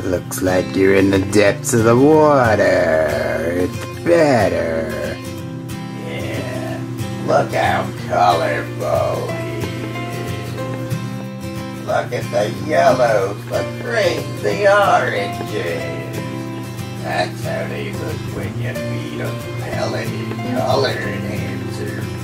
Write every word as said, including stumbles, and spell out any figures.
Looks like you're in the depths of the water. It's better. Yeah, look how colorful he is. Look at the yellows, the greens, the oranges. That's how they look when you feed them pelleted color enhancers.